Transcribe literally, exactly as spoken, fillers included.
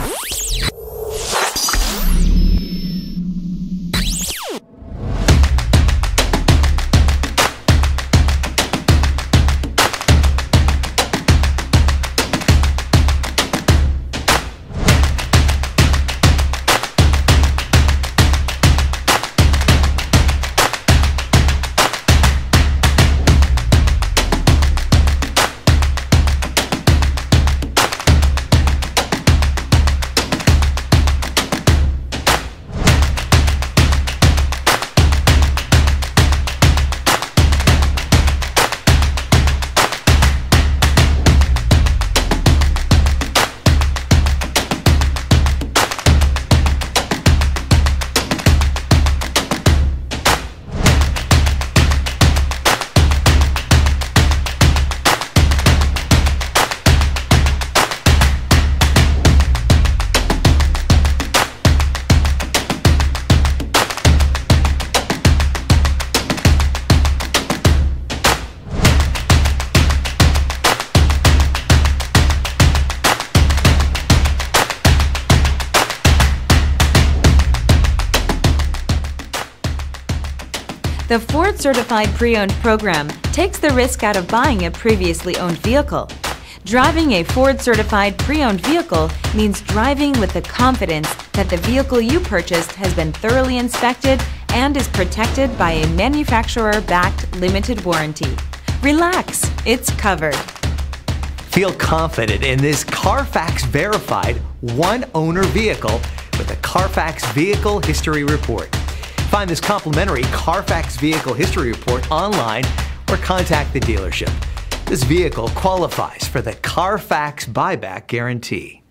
The Ford Certified Pre-Owned program takes the risk out of buying a previously owned vehicle. Driving a Ford Certified Pre-Owned vehicle means driving with the confidence that the vehicle you purchased has been thoroughly inspected and is protected by a manufacturer-backed limited warranty. Relax, it's covered. Feel confident in this Carfax verified one-owner vehicle with a Carfax Vehicle History Report. Find this complimentary Carfax Vehicle History Report online or contact the dealership. This vehicle qualifies for the Carfax Buyback Guarantee.